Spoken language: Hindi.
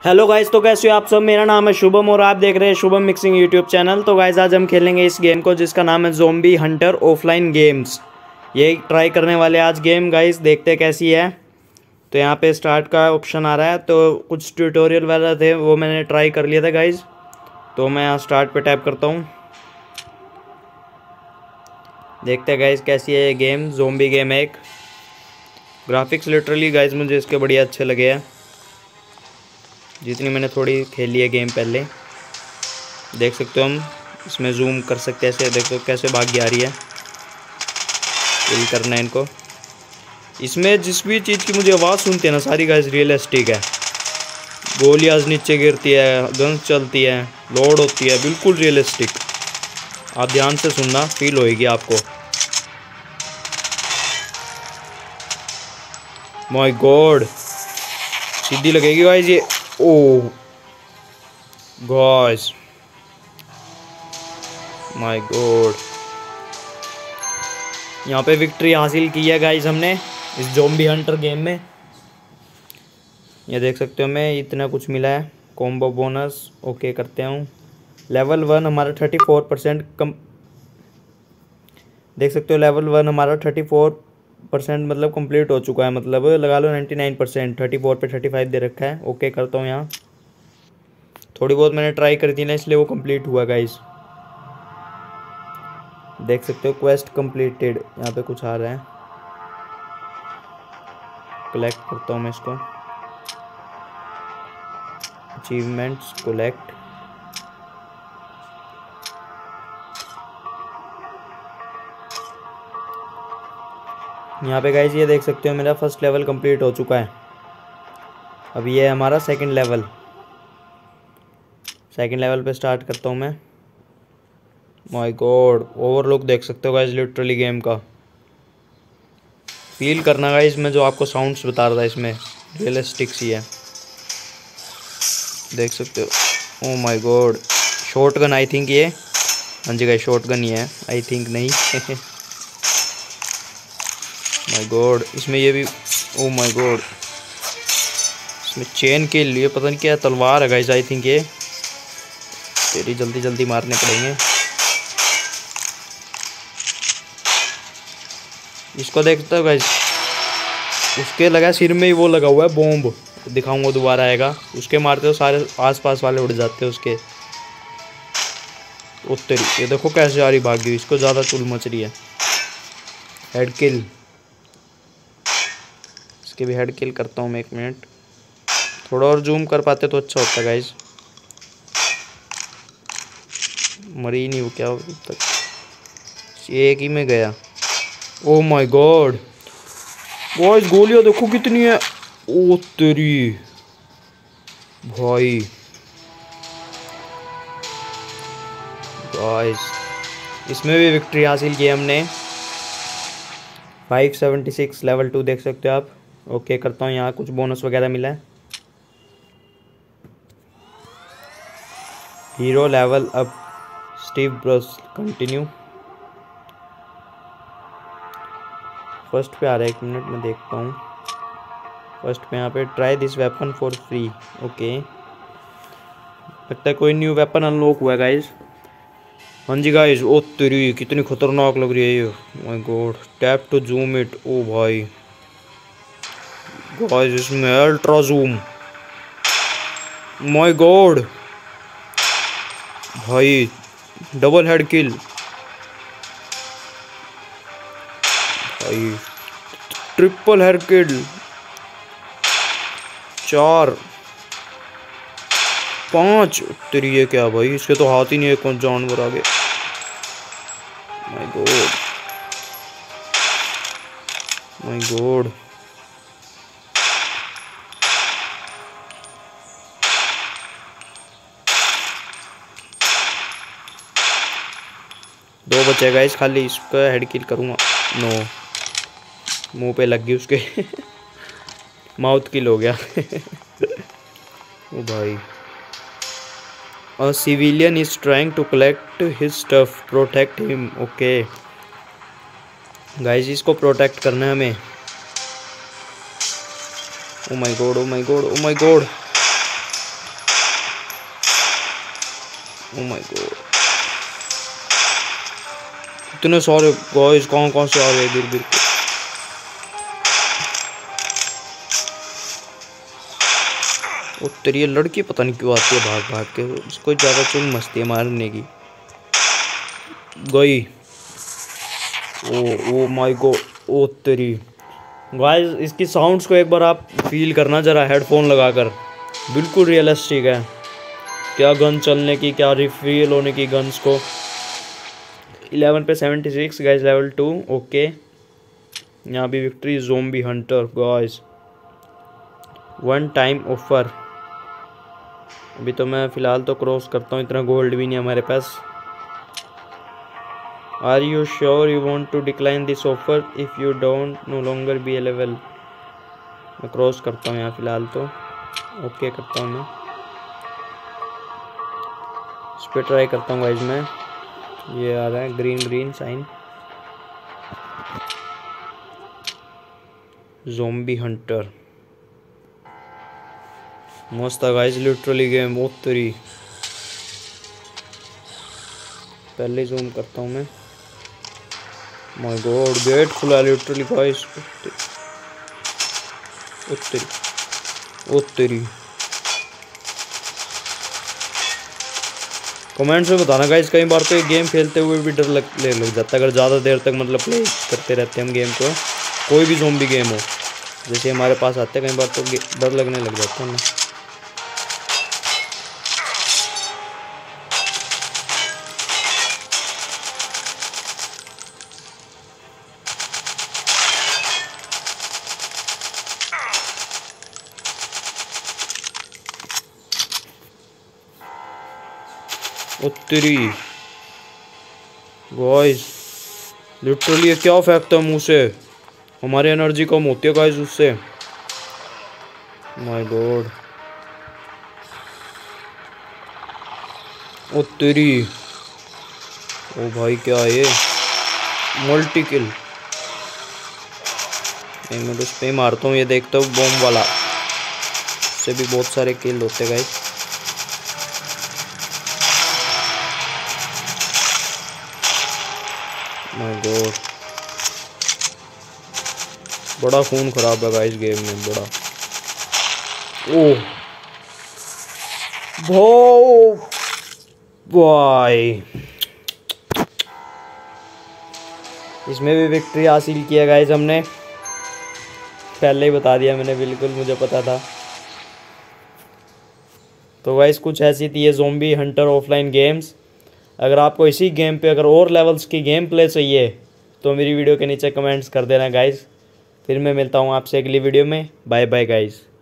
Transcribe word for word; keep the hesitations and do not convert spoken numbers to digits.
हेलो गाइस, तो कैसे हो आप सब। मेरा नाम है शुभम और आप देख रहे हैं शुभम मिक्सिंग यूट्यूब चैनल। तो गाइस आज हम खेलेंगे इस गेम को जिसका नाम है ज़ोंबी हंटर ऑफलाइन गेम्स। ये ट्राई करने वाले आज गेम गाइस, देखते हैं कैसी है। तो यहाँ पे स्टार्ट का ऑप्शन आ रहा है, तो कुछ ट्यूटोरियल वाला थे वो मैंने ट्राई कर लिया था गाइस। तो मैं यहाँ स्टार्ट पे टैप करता हूँ, देखते हैं गाइस कैसी है ये गेम। ज़ोंबी गेम है एक। ग्राफिक्स लिटरली गाइस मुझे इसके बढ़िया अच्छे लगे हैं, जितनी मैंने थोड़ी खेली है गेम पहले। देख सकते हो हम इसमें जूम कर सकते हैं, ऐसे देखो कैसे भाग आ रही है। किल करना है इनको। इसमें जिस भी चीज़ की मुझे आवाज़ सुनती है ना, सारी गाइस रियलिस्टिक है। गोलियाँ नीचे गिरती है, गन चलती है, लोड होती है, बिल्कुल रियलिस्टिक। आप ध्यान से सुनना, फील होएगी आपको। माय गॉड, सीधी लगेगी गाइस ये। ओह गाइस, माय गॉड, यहाँ पे विक्ट्री हासिल की है गाइस हमने इस ज़ोंबी हंटर गेम में। ये देख सकते हो हमें इतना कुछ मिला है, कॉम्बो बोनस। ओके करते हूँ। लेवल वन हमारा थर्टी फोर परसेंट कम, देख सकते हो लेवल वन हमारा थर्टी फोर परसेंट मतलब कंप्लीट हो चुका है, मतलब लगा लो ninety nine percent. Thirty four पे थर्टी फाइव दे रखा है। ओके करता हूँ। यहाँ थोड़ी बहुत मैंने ट्राई करी थी ना, इसलिए वो कंप्लीट हुआ गाइस। देख सकते हो क्वेस्ट कंप्लीटेड, यहाँ पे कुछ आ रहा है। कलेक्ट करता हूँ मैं इसको। Achievements collect. यहाँ पे गाइस ये देख सकते हो मेरा फर्स्ट लेवल कंप्लीट हो चुका है। अब ये है हमारा सेकंड लेवल। सेकंड लेवल पे स्टार्ट करता हूँ मैं। माय गॉड, ओवरलुक देख सकते हो गाइस लिटरली गेम का। फील करना गाइस, इसमें जो आपको साउंड्स बता रहा था इसमें रियलिस्टिक सी है, देख सकते हो। Oh my god, short gun I think ये। हाँ जी गाइस, शॉर्ट गन ही है आई थिंक, नहीं माय गॉड, इसमें ये भी। ओह माय गॉड, इसमें चेन के लिए पता नहीं क्या तलवार है गाइस आई थिंक ये। तेरी जल्दी जल्दी मारने पड़ेंगे इसको। देखते हो गाइस, उसके लगा सिर में ही वो लगा हुआ है बॉम्ब, दिखाऊंगा दोबारा आएगा। उसके मारते हो सारे आसपास वाले उड़ जाते हैं उसके। उत्तरी ये देखो कैसे आ रही भागी, इसको ज़्यादा चुल मच रही है। हेड किल, इसके भी हेड किल करता हूँ मैं। एक मिनट, थोड़ा और जूम कर पाते तो अच्छा होता गाइस। मरी नहीं वो क्या तक, एक ही में गया। ओ माय गॉड गाइस, गोलियां देखो कितनी है। ओ तेरी भाई गाइस, इसमें भी विक्ट्री हासिल की हमने। Five seventy six level two देख सकते हो आप। ओके करता हूँ। यहाँ कुछ बोनस वगैरह मिला है। Hero level up, Steve Bruce continue. First पे आ रहा है, एक मिनट में देखता हूँ। फर्स्ट पे यहाँ पे try this weapon for free. Okay, लगता है कोई न्यू वेपन अनलॉक हुआ है गाइस। हाँ जी गाइस, ओ तेरी कितनी खतरनाक लग रही है ये। My god, tap to zoom it. ओ भाई गाइस, इसमें अल्ट्रा जूम। माय गॉड भाई, डबल हेड किल भाई, ट्रिपल हेड किल, चार पांच। तेरी ये क्या भाई, इसके तो हाथ ही नहीं है, कौन जानवर आ गए। माय गॉड माय गॉड, दो बचे गाइस खाली, इसका हेड किल करूँगा। नो, मुंह पे लग गई उसके माउथ किल हो गया ओ भाई। A civilian is trying to collect his stuff, protect him. Okay guys, इसको प्रोटेक्ट करना है हमें। Oh my god, oh my god, oh my god, oh my god, इतने सारे गाइस, कौन कौन से आ रहे हैं गिर गिर के। वो तेरी ये लड़की पता नहीं क्यों आती है भाग भाग के, उसको ज़्यादा चुन मस्ती है मारने की। गई। ओ ओ माय गॉड, ओ तेरी गाइस, इसकी साउंड्स को एक बार आप फील करना ज़रा हेडफोन लगाकर, बिल्कुल रियलिस्टिक है। क्या गन चलने की, क्या रिफील होने की गन्स को। इलेवन पे seventy six guys, level two. Okay, यहाँ भी victory zombie hunter guys, one time offer. अभी तो मैं फ़िलहाल तो क्रॉस करता हूँ, इतना गोल्ड भी नहीं हमारे पास। Are you sure you want to decline this offer if you don't no longer be available. मैं क्रॉस करता हूँ यहाँ फ़िलहाल तो, ओके करता हूँ मैं, इस पर ट्राई करता हूँ गाइस मैं। ये आ रहा है green green sign, zombie hunter. मस्त है गाइस लिटरली गेम, बहुत तरी। पहले जूम करता हूँ मैं। माय गॉड, गेट खुला लिटरली गाइस, ओ तेरी ओ तेरी। कमेंट्स में बताना गाइस, कई बार तो ये गेम खेलते हुए भी डर लग ले लग जाता है, अगर ज़्यादा देर तक मतलब प्ले करते रहते हैं हम गेम को, कोई भी ज़ोंबी गेम हो जैसे हमारे पास आते हैं, कई बार तो डर लगने लग जाता है ना। उत्तरी गाइस, लिटरली ये क्या फेंकता है मुंह से, हमारी एनर्जी कम होती है गाइस उससे। माय गॉड, उत्तरी, ओ भाई क्या है ये, मल्टी किल। मैं तो उस पे मारता हूँ, ये देखता हूँ बॉम्ब वाला, इससे भी बहुत सारे किल होते गाइस। माय गॉड, बड़ा खून खराब है गाइस गेम में, बड़ा। ओह भो भाई, इसमें भी विक्ट्री हासिल किया गाइस हमने, पहले ही बता दिया मैंने, बिल्कुल मुझे पता था। तो गाइस कुछ ऐसी थी ये ज़ोंबी हंटर ऑफलाइन गेम्स। अगर आपको इसी गेम पे अगर और लेवल्स की गेम प्ले चाहिए तो मेरी वीडियो के नीचे कमेंट्स कर देना गाइस। फिर मैं मिलता हूँ आपसे अगली वीडियो में। Bye bye guys.